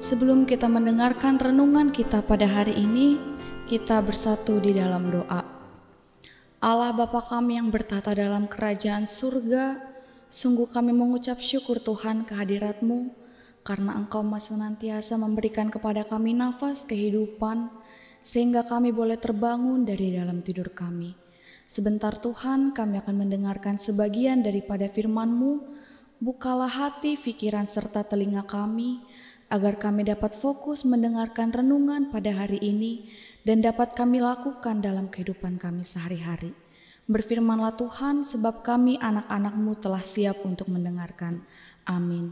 Sebelum kita mendengarkan renungan kita pada hari ini, kita bersatu di dalam doa. Allah Bapa kami yang bertata dalam kerajaan surga, sungguh kami mengucap syukur Tuhan kehadirat-Mu, karena Engkau senantiasa memberikan kepada kami nafas kehidupan, sehingga kami boleh terbangun dari dalam tidur kami. Sebentar Tuhan, kami akan mendengarkan sebagian daripada firman-Mu. Bukalah hati, pikiran, serta telinga kami, agar kami dapat fokus mendengarkan renungan pada hari ini dan dapat kami lakukan dalam kehidupan kami sehari-hari. Berfirmanlah Tuhan, sebab kami anak-anak-Mu telah siap untuk mendengarkan. Amin.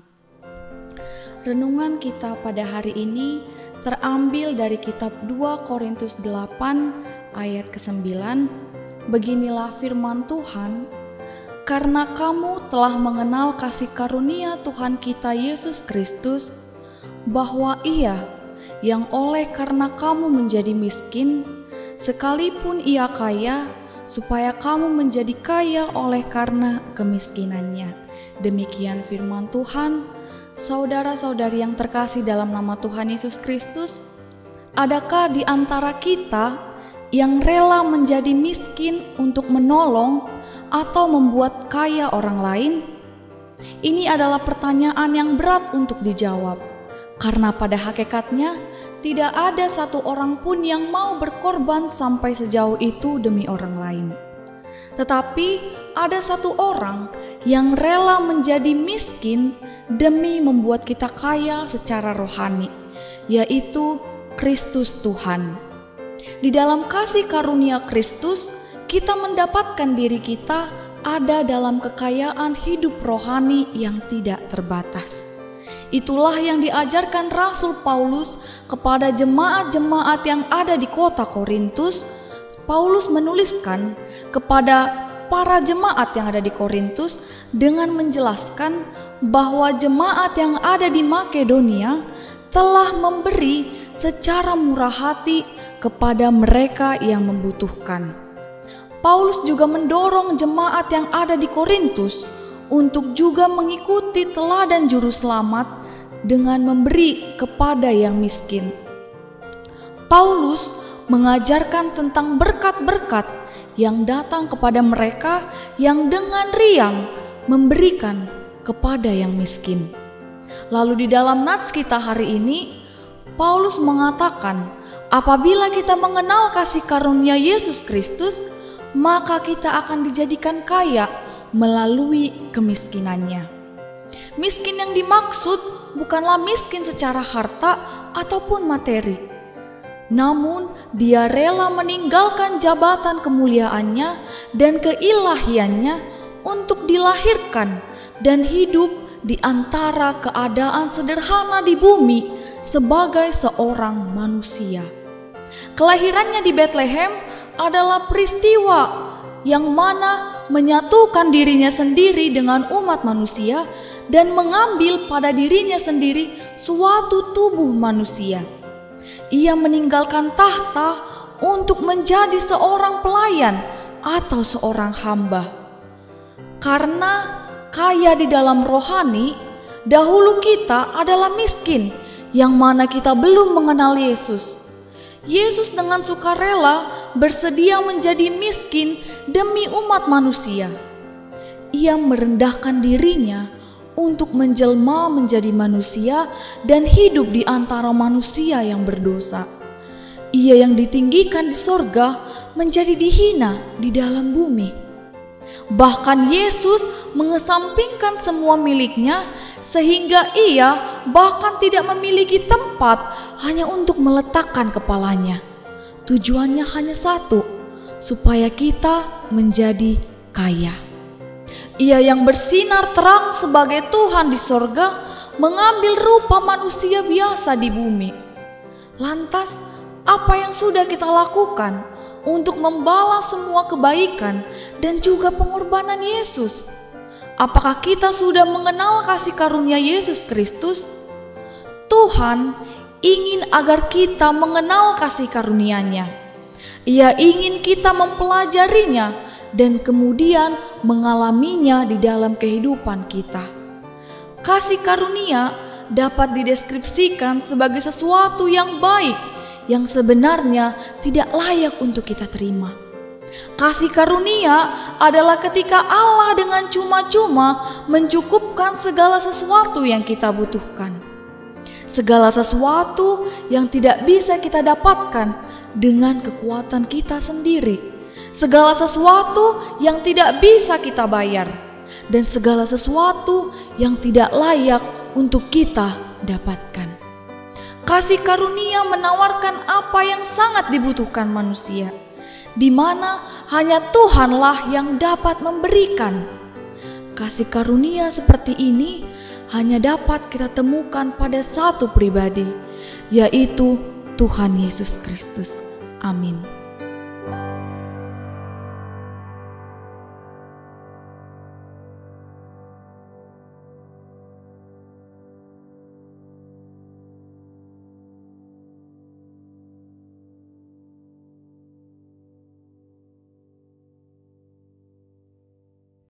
Renungan kita pada hari ini terambil dari kitab 2 Korintus 8 ayat ke-9. Beginilah firman Tuhan, karena kamu telah mengenal kasih karunia Tuhan kita Yesus Kristus, bahwa Ia yang oleh karena kamu menjadi miskin, sekalipun Ia kaya, supaya kamu menjadi kaya oleh karena kemiskinannya. Demikian firman Tuhan. Saudara-saudari yang terkasih dalam nama Tuhan Yesus Kristus, adakah di antara kita yang rela menjadi miskin untuk menolong atau membuat kaya orang lain? Ini adalah pertanyaan yang berat untuk dijawab. Karena pada hakikatnya tidak ada satu orang pun yang mau berkorban sampai sejauh itu demi orang lain. Tetapi ada satu orang yang rela menjadi miskin demi membuat kita kaya secara rohani, yaitu Kristus Tuhan. Di dalam kasih karunia Kristus, kita mendapatkan diri kita ada dalam kekayaan hidup rohani yang tidak terbatas. Itulah yang diajarkan Rasul Paulus kepada jemaat-jemaat yang ada di kota Korintus. Paulus menuliskan kepada para jemaat yang ada di Korintus dengan menjelaskan bahwa jemaat yang ada di Makedonia telah memberi secara murah hati kepada mereka yang membutuhkan. Paulus juga mendorong jemaat yang ada di Korintus untuk juga mengikuti teladan juru selamat dengan memberi kepada yang miskin. Paulus mengajarkan tentang berkat-berkat yang datang kepada mereka yang dengan riang memberikan kepada yang miskin. Lalu di dalam nats kita hari ini, Paulus mengatakan, apabila kita mengenal kasih karunia Yesus Kristus, maka kita akan dijadikan kaya melalui kemiskinannya. Miskin yang dimaksud bukanlah miskin secara harta ataupun materi, namun dia rela meninggalkan jabatan kemuliaannya dan keilahiannya untuk dilahirkan dan hidup di antara keadaan sederhana di bumi sebagai seorang manusia. Kelahirannya di Bethlehem adalah peristiwa yang mana menyatukan dirinya sendiri dengan umat manusia dan mengambil pada dirinya sendiri suatu tubuh manusia. Ia meninggalkan tahta untuk menjadi seorang pelayan atau seorang hamba. Karena kaya di dalam rohani, dahulu kita adalah miskin, yang mana kita belum mengenal Yesus. Yesus dengan sukarela bersedia menjadi miskin demi umat manusia. Ia merendahkan dirinya untuk menjelma menjadi manusia dan hidup di antara manusia yang berdosa. Ia yang ditinggikan di sorga menjadi dihina di dalam bumi. Bahkan Yesus mengesampingkan semua miliknya sehingga ia bahkan tidak memiliki tempat hanya untuk meletakkan kepalanya. Tujuannya hanya satu, supaya kita menjadi kaya. Ia yang bersinar terang sebagai Tuhan di sorga mengambil rupa manusia biasa di bumi. Lantas, apa yang sudah kita lakukan untuk membalas semua kebaikan dan juga pengorbanan Yesus? Apakah kita sudah mengenal kasih karunia Yesus Kristus? Tuhan ingin agar kita mengenal kasih karunia-Nya. Ia ingin kita mempelajarinya dan kemudian mengalaminya di dalam kehidupan kita. Kasih karunia dapat dideskripsikan sebagai sesuatu yang baik yang sebenarnya tidak layak untuk kita terima. Kasih karunia adalah ketika Allah dengan cuma-cuma mencukupkan segala sesuatu yang kita butuhkan. Segala sesuatu yang tidak bisa kita dapatkan dengan kekuatan kita sendiri. Segala sesuatu yang tidak bisa kita bayar. Dan segala sesuatu yang tidak layak untuk kita dapatkan. Kasih karunia menawarkan apa yang sangat dibutuhkan manusia, di mana hanya Tuhanlah yang dapat memberikan. Kasih karunia seperti ini hanya dapat kita temukan pada satu pribadi, yaitu Tuhan Yesus Kristus. Amin.